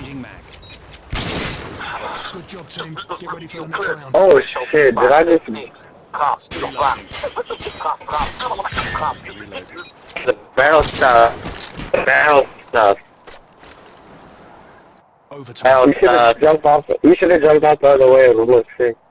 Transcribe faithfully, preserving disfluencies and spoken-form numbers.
Changing mag. Good job, team. Get ready for the next round. Oh shit, did I just... The barrel stuff. Barrel stuff. Overtime. Barrel, you should have jumped off, you should have jumped off the other way, it would look sick.